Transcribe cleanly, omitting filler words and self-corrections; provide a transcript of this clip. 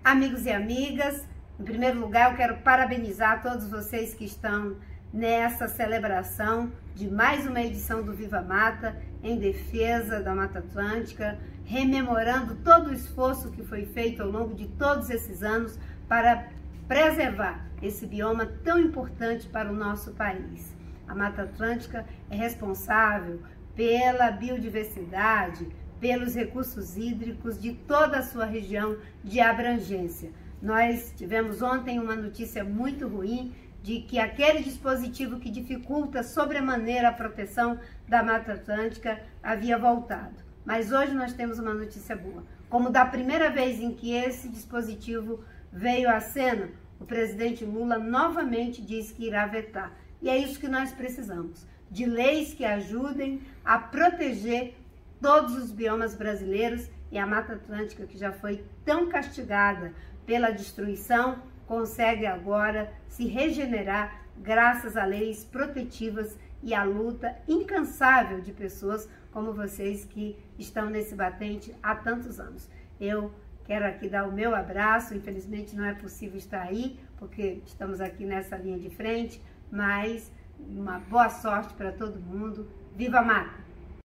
Amigos e amigas, em primeiro lugar eu quero parabenizar todos vocês que estão nessa celebração de mais uma edição do Viva Mata, em defesa da Mata Atlântica, rememorando todo o esforço que foi feito ao longo de todos esses anos para preservar esse bioma tão importante para o nosso país. A Mata Atlântica é responsável pela biodiversidade, pelos recursos hídricos de toda a sua região de abrangência. Nós tivemos ontem uma notícia muito ruim de que aquele dispositivo que dificulta sobremaneira a proteção da Mata Atlântica havia voltado. Mas hoje nós temos uma notícia boa. Como da primeira vez em que esse dispositivo veio à cena, o presidente Lula novamente diz que irá vetar. E é isso que nós precisamos, de leis que ajudem a proteger todos os biomas brasileiros, e a Mata Atlântica, que já foi tão castigada pela destruição, consegue agora se regenerar graças a leis protetivas e à luta incansável de pessoas como vocês que estão nesse batente há tantos anos. Eu quero aqui dar o meu abraço, infelizmente não é possível estar aí, porque estamos aqui nessa linha de frente, mas uma boa sorte para todo mundo. Viva a Mata!